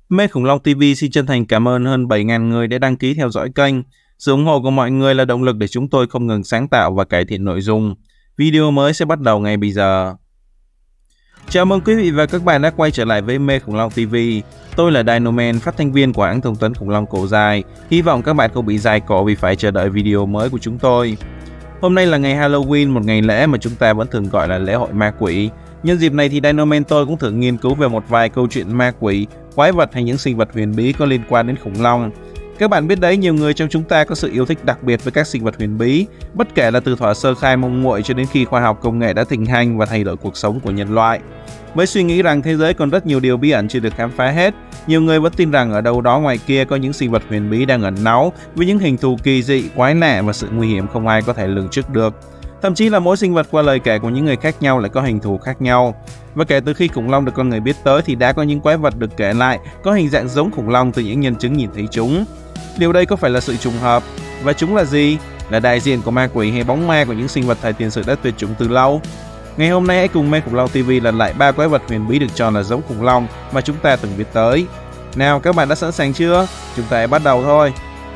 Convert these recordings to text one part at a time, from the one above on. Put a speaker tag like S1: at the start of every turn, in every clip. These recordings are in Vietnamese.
S1: Mê Khủng Long TV xin chân thành cảm ơn hơn 7.000 người đã đăng ký theo dõi kênh. Sự ủng hộ của mọi người là động lực để chúng tôi không ngừng sáng tạo và cải thiện nội dung. Video mới sẽ bắt đầu ngay bây giờ. Chào mừng quý vị và các bạn đã quay trở lại với Mê Khủng Long TV. Tôi là Dinoman, phát thanh viên của hãng thông tấn khủng long cổ dài. Hy vọng các bạn không bị dài cổ vì phải chờ đợi video mới của chúng tôi. Hôm nay là ngày Halloween, một ngày lễ mà chúng ta vẫn thường gọi là lễ hội ma quỷ. Nhân dịp này thì Dinoman tôi cũng thử nghiên cứu về một vài câu chuyện ma quỷ, quái vật hay những sinh vật huyền bí có liên quan đến khủng long. Các bạn biết đấy, nhiều người trong chúng ta có sự yêu thích đặc biệt với các sinh vật huyền bí, bất kể là từ thuở sơ khai mông muội cho đến khi khoa học công nghệ đã thịnh hành và thay đổi cuộc sống của nhân loại. Với suy nghĩ rằng thế giới còn rất nhiều điều bí ẩn chưa được khám phá hết, nhiều người vẫn tin rằng ở đâu đó ngoài kia có những sinh vật huyền bí đang ẩn náu với những hình thù kỳ dị, quái lạ và sự nguy hiểm không ai có thể lường trước được. Thậm chí là mỗi sinh vật qua lời kể của những người khác nhau lại có hình thù khác nhau. Và kể từ khi khủng long được con người biết tới thì đã có những quái vật được kể lại có hình dạng giống khủng long từ những nhân chứng nhìn thấy chúng. Điều đây có phải là sự trùng hợp? Và chúng là gì? Là đại diện của ma quỷ hay bóng ma của những sinh vật thời tiền sử đã tuyệt chủng từ lâu? Ngày hôm nay hãy cùng Mê Khủng Long TV lần lại 3 quái vật huyền bí được cho là giống khủng long mà chúng ta từng biết tới. Nào, các bạn đã sẵn sàng chưa? Chúng ta hãy bắt đầu thôi.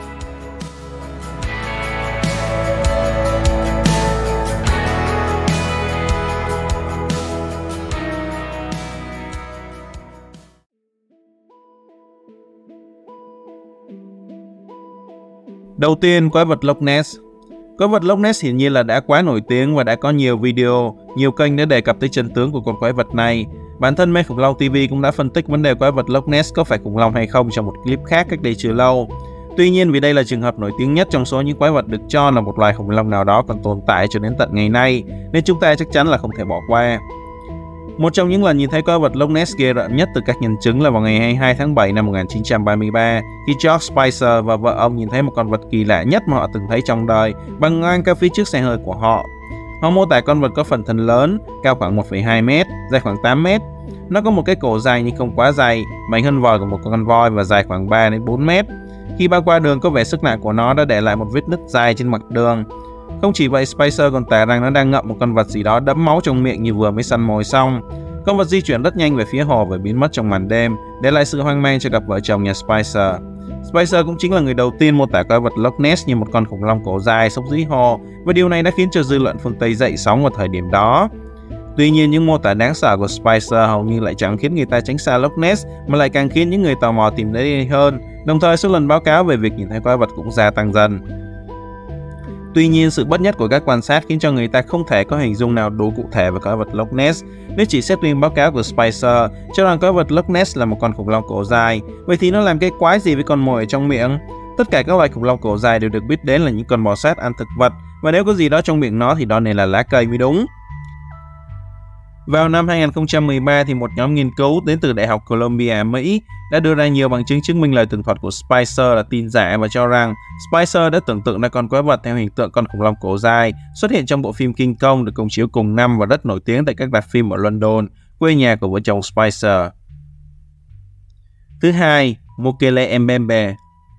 S1: Đầu tiên, quái vật Loch Ness. Quái vật Loch Ness hiển nhiên là đã quá nổi tiếng và đã có nhiều video, nhiều kênh đã đề cập tới chân tướng của con quái vật này. Bản thân Mê Khủng Long TV cũng đã phân tích vấn đề quái vật Loch Ness có phải khủng long hay không trong một clip khác cách đây chưa lâu. Tuy nhiên, vì đây là trường hợp nổi tiếng nhất trong số những quái vật được cho là một loài khủng long nào đó còn tồn tại cho đến tận ngày nay, nên chúng ta chắc chắn là không thể bỏ qua. Một trong những lần nhìn thấy quái vật Loch Ness ghê rợn nhất từ các nhân chứng là vào ngày 22 tháng 7 năm 1933, khi George Spicer và vợ ông nhìn thấy một con vật kỳ lạ nhất mà họ từng thấy trong đời băng ngang cả phía trước xe hơi của họ. Họ mô tả con vật có phần thân lớn, cao khoảng 1,2 m, dài khoảng 8 m. Nó có một cái cổ dài nhưng không quá dày, mạnh hơn vòi của một con voi và dài khoảng 3 đến 4 m. Khi băng qua đường, có vẻ sức nặng của nó đã để lại một vết nứt dài trên mặt đường. Không chỉ vậy, Spicer còn tả rằng nó đang ngậm một con vật gì đó đẫm máu trong miệng như vừa mới săn mồi xong. Con vật di chuyển rất nhanh về phía hồ và biến mất trong màn đêm, để lại sự hoang mang cho cặp vợ chồng nhà Spicer. Spicer cũng chính là người đầu tiên mô tả quái vật Loch Ness như một con khủng long cổ dài sống dưới hồ, và điều này đã khiến cho dư luận phương Tây dậy sóng vào thời điểm đó. Tuy nhiên, những mô tả đáng sợ của Spicer hầu như lại chẳng khiến người ta tránh xa Loch Ness, mà lại càng khiến những người tò mò tìm đến đây hơn. Đồng thời, số lần báo cáo về việc nhìn thấy quái vật cũng gia tăng dần. Tuy nhiên, sự bất nhất của các quan sát khiến cho người ta không thể có hình dung nào đủ cụ thể về quái vật Loch Ness. Nếu chỉ xét riêng báo cáo của Spicer cho rằng quái vật Loch Ness là một con khủng long cổ dài, vậy thì nó làm cái quái gì với con mồi ở trong miệng? Tất cả các loài khủng long cổ dài đều được biết đến là những con bò sát ăn thực vật, và nếu có gì đó trong miệng nó thì đó nên là lá cây mới đúng. Vào năm 2013 thì một nhóm nghiên cứu đến từ Đại học Columbia, Mỹ đã đưa ra nhiều bằng chứng chứng minh lời tường thuật của Spicer là tin giả và cho rằng Spicer đã tưởng tượng ra con quái vật theo hình tượng con khủng long cổ dài xuất hiện trong bộ phim King Kong được công chiếu cùng năm và rất nổi tiếng tại các rạp phim ở London, quê nhà của vợ chồng Spicer. Thứ hai, Mokele Mbembe.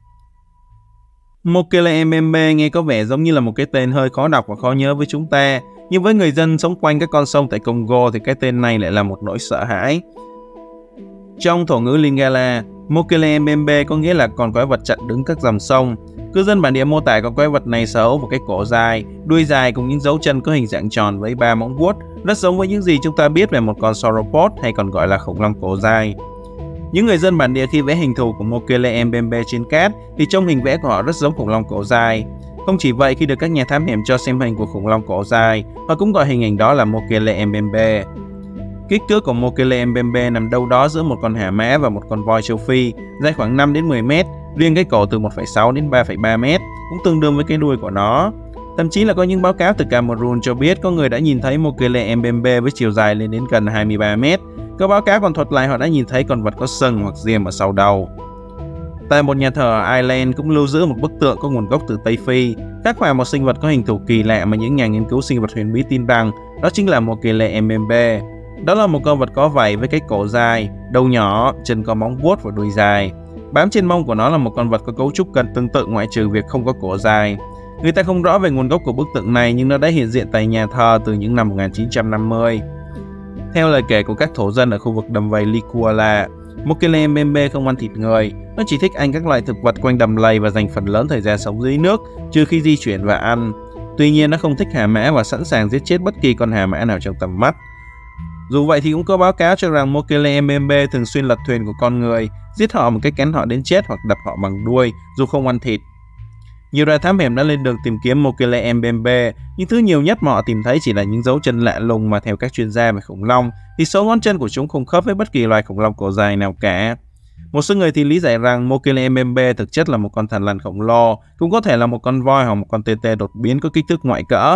S1: Mokele Mbembe nghe có vẻ giống như là một cái tên hơi khó đọc và khó nhớ với chúng ta, nhưng với người dân sống quanh các con sông tại Congo thì cái tên này lại là một nỗi sợ hãi. Trong thổ ngữ Lingala, Mokele Mbembe có nghĩa là con quái vật chặn đứng các dòng sông. Cư dân bản địa mô tả con quái vật này sở hữu một cái cổ dài, đuôi dài cùng những dấu chân có hình dạng tròn với 3 móng vuốt, rất giống với những gì chúng ta biết về một con sauropod hay còn gọi là khủng long cổ dài. Những người dân bản địa khi vẽ hình thù của Mokele Mbembe trên cát thì trông hình vẽ của họ rất giống khủng long cổ dài. Không chỉ vậy, khi được các nhà thám hiểm cho xem hình của khủng long cổ dài, họ cũng gọi hình ảnh đó là Mokele Mbembe. Kích thước của Mokele Mbembe nằm đâu đó giữa một con hà mã và một con voi châu Phi, dài khoảng 5 đến 10 m, riêng cái cổ từ 1,6 đến 3,3 m, cũng tương đương với cái đuôi của nó. Thậm chí là có những báo cáo từ Cameroon cho biết có người đã nhìn thấy Mokele Mbembe với chiều dài lên đến gần 23 m. Các báo cáo còn thuật lại họ đã nhìn thấy con vật có sừng hoặc diêm ở sau đầu. Tại một nhà thờ ở Ireland cũng lưu giữ một bức tượng có nguồn gốc từ Tây Phi, khắc họa một sinh vật có hình thù kỳ lạ mà những nhà nghiên cứu sinh vật huyền bí tin rằng đó chính là Mokele Mbembe. Đó là một con vật có vảy với cái cổ dài, đầu nhỏ, chân có móng vuốt và đuôi dài. Bám trên mông của nó là một con vật có cấu trúc gần tương tự ngoại trừ việc không có cổ dài. Người ta không rõ về nguồn gốc của bức tượng này nhưng nó đã hiện diện tại nhà thờ từ những năm 1950. Theo lời kể của các thổ dân ở khu vực đầm vầy Likuala, Mokele Mbembe không ăn thịt người, nó chỉ thích ăn các loại thực vật quanh đầm lầy và dành phần lớn thời gian sống dưới nước, trừ khi di chuyển và ăn. Tuy nhiên, nó không thích hà mã và sẵn sàng giết chết bất kỳ con hà mã nào trong tầm mắt. Dù vậy thì cũng có báo cáo cho rằng Mokele Mbembe thường xuyên lật thuyền của con người, giết họ một cách cắn họ đến chết hoặc đập họ bằng đuôi, dù không ăn thịt. Nhiều đoàn thám hiểm đã lên đường tìm kiếm Mokele Mbembe, nhưng thứ nhiều nhất mà họ tìm thấy chỉ là những dấu chân lạ lùng mà theo các chuyên gia về khủng long thì số ngón chân của chúng không khớp với bất kỳ loài khủng long cổ dài nào cả. Một số người thì lý giải rằng Mokele Mbembe thực chất là một con thằn lằn khổng lồ, cũng có thể là một con voi hoặc một con tê tê đột biến có kích thước ngoại cỡ.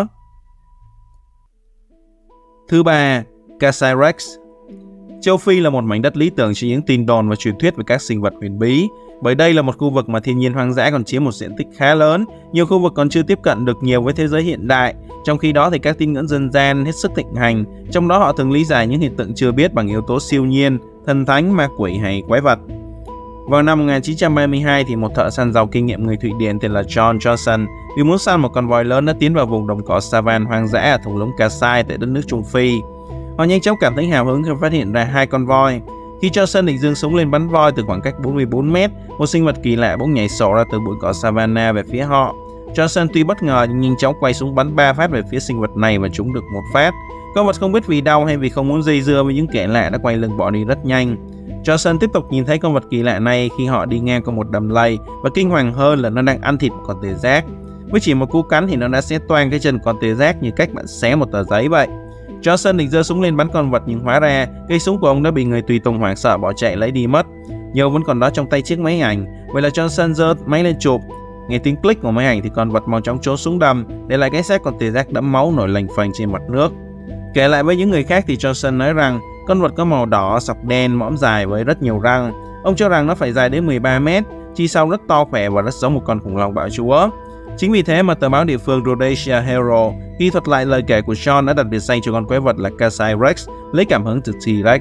S1: Thứ ba, Kasai Rex. Châu Phi là một mảnh đất lý tưởng cho những tin đồn và truyền thuyết về các sinh vật huyền bí, bởi đây là một khu vực mà thiên nhiên hoang dã còn chiếm một diện tích khá lớn, nhiều khu vực còn chưa tiếp cận được nhiều với thế giới hiện đại. Trong khi đó thì các tín ngưỡng dân gian hết sức thịnh hành, trong đó họ thường lý giải những hiện tượng chưa biết bằng yếu tố siêu nhiên, thần thánh, ma quỷ hay quái vật. Vào năm 1932 thì một thợ săn giàu kinh nghiệm người Thụy Điển tên là John Johnson vì muốn săn một con voi lớn đã tiến vào vùng đồng cỏ savan hoang dã ở thung lũng Kasai tại đất nước Trung Phi. Họ nhanh chóng cảm thấy hào hứng khi phát hiện ra 2 con voi. Khi Johnson định giương súng lên bắn voi từ khoảng cách 44 mét, một sinh vật kỳ lạ bỗng nhảy sổ ra từ bụi cỏ savanna về phía họ. Johnson tuy bất ngờ nhưng nhanh chóng quay súng bắn 3 phát về phía sinh vật này và trúng được 1 phát. Con vật không biết vì đau hay vì không muốn dây dưa với những kẻ lạ đã quay lưng bỏ đi rất nhanh. Johnson tiếp tục nhìn thấy con vật kỳ lạ này khi họ đi ngang qua một đầm lầy và kinh hoàng hơn là nó đang ăn thịt một con tê giác. Với chỉ một cú cắn thì nó đã xé toang cái chân con tê giác như cách bạn xé một tờ giấy vậy. Johnson định giơ súng lên bắn con vật nhưng hóa ra cây súng của ông đã bị người tùy tùng hoảng sợ bỏ chạy lấy đi mất. Nhiều vẫn còn đó trong tay chiếc máy ảnh, vậy là Johnson giơ máy lên chụp. Nghe tiếng click của máy ảnh thì con vật mau chóng trốn xuống đầm, để lại cái xác con tê giác đẫm máu nổi lềnh phềnh trên mặt nước. Kể lại với những người khác thì Johnson nói rằng con vật có màu đỏ, sọc đen, mõm dài với rất nhiều răng. Ông cho rằng nó phải dài đến 13 mét, chi sau rất to khỏe và rất giống một con khủng long bạo chúa. Chính vì thế mà tờ báo địa phương Rhodesia Herald khi thuật lại lời kể của John đã đặt biệt danh cho con quái vật là Kasai Rex, lấy cảm hứng từ T-Rex.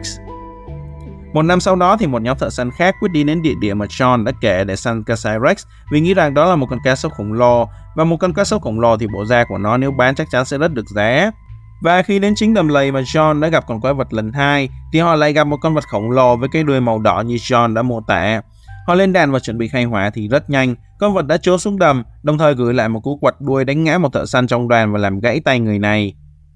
S1: Một năm sau đó thì một nhóm thợ săn khác quyết đi đến địa điểm mà John đã kể để săn Kasai Rex vì nghĩ rằng đó là một con cá sấu khổng lồ, và một con cá sấu khổng lồ thì bộ da của nó nếu bán chắc chắn sẽ rất được giá. Và khi đến chính đầm lầy mà John đã gặp con quái vật lần 2 thì họ lại gặp một con vật khổng lồ với cái đuôi màu đỏ như John đã mô tả. Họ lên đàn và chuẩn bị khai hỏa thì rất nhanh, con vật đã trốn xuống đầm, đồng thời gửi lại một cú quặt đuôi đánh ngã một thợ săn trong đoàn và làm gãy tay người này.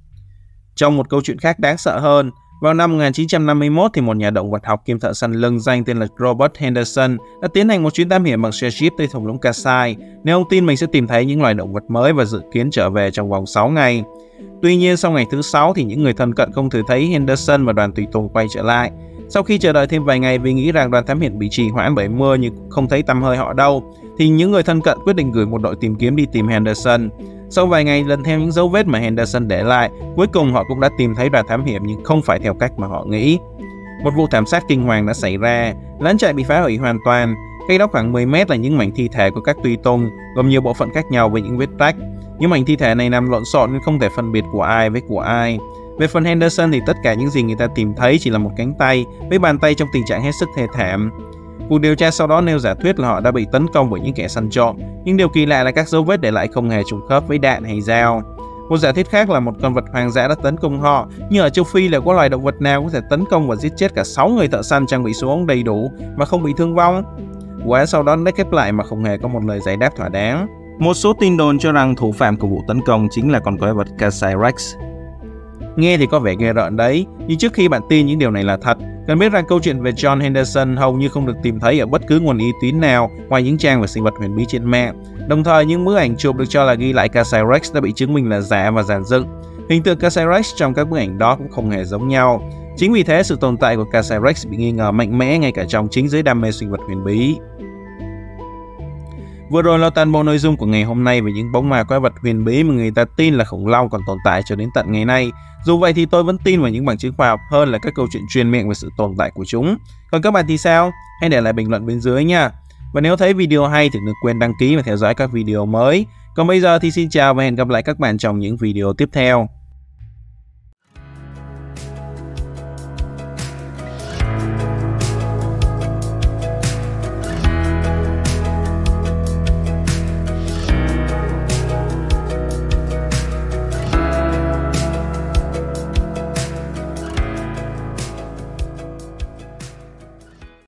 S1: Trong một câu chuyện khác đáng sợ hơn, vào năm 1951 thì một nhà động vật học kiêm thợ săn lừng danh tên là Robert Henderson đã tiến hành một chuyến thám hiểm bằng xe jeep tới thung lũng Kasai, nếu ông tin mình sẽ tìm thấy những loài động vật mới và dự kiến trở về trong vòng 6 ngày. Tuy nhiên sau ngày thứ 6 thì những người thân cận không thể thấy Henderson và đoàn tùy tùng quay trở lại. Sau khi chờ đợi thêm vài ngày vì nghĩ rằng đoàn thám hiểm bị trì hoãn bởi mưa nhưng không thấy tăm hơi họ đâu, thì những người thân cận quyết định gửi một đội tìm kiếm đi tìm Henderson. Sau vài ngày lần theo những dấu vết mà Henderson để lại, cuối cùng họ cũng đã tìm thấy đoàn thám hiểm nhưng không phải theo cách mà họ nghĩ. Một vụ thảm sát kinh hoàng đã xảy ra, lán trại bị phá hủy hoàn toàn. Cách đó khoảng 10 mét là những mảnh thi thể của các tùy tùng, gồm nhiều bộ phận khác nhau với những vết rách. Những mảnh thi thể này nằm lộn xộn nên không thể phân biệt của ai với của ai. Về phần Henderson thì tất cả những gì người ta tìm thấy chỉ là một cánh tay với bàn tay trong tình trạng hết sức thê thảm. Cuộc điều tra sau đó nêu giả thuyết là họ đã bị tấn công bởi những kẻ săn trộm, nhưng điều kỳ lạ là các dấu vết để lại không hề trùng khớp với đạn hay dao. Một giả thuyết khác là một con vật hoang dã đã tấn công họ, nhưng ở châu Phi là có loài động vật nào có thể tấn công và giết chết cả 6 người thợ săn trang bị súng ống đầy đủ mà không bị thương vong? Vụ án sau đó đã khép lại mà không hề có một lời giải đáp thỏa đáng. Một số tin đồn cho rằng thủ phạm của vụ tấn công chính là con quái vật Kasai Rex. Nghe thì có vẻ ghê rợn đấy, nhưng trước khi bạn tin những điều này là thật, cần biết rằng câu chuyện về John Henderson hầu như không được tìm thấy ở bất cứ nguồn uy tín nào ngoài những trang về sinh vật huyền bí trên mạng. Đồng thời, những bức ảnh chụp được cho là ghi lại Kasai Rex đã bị chứng minh là giả và dàn dựng. Hình tượng Kasai Rex trong các bức ảnh đó cũng không hề giống nhau. Chính vì thế, sự tồn tại của Kasai Rex bị nghi ngờ mạnh mẽ ngay cả trong chính giới đam mê sinh vật huyền bí. Vừa rồi là toàn bộ nội dung của ngày hôm nay về những bóng ma quái vật huyền bí mà người ta tin là khủng long còn tồn tại cho đến tận ngày nay. Dù vậy thì tôi vẫn tin vào những bằng chứng khoa học hơn là các câu chuyện truyền miệng về sự tồn tại của chúng. Còn các bạn thì sao? Hãy để lại bình luận bên dưới nha. Và nếu thấy video hay thì đừng quên đăng ký và theo dõi các video mới. Còn bây giờ thì xin chào và hẹn gặp lại các bạn trong những video tiếp theo.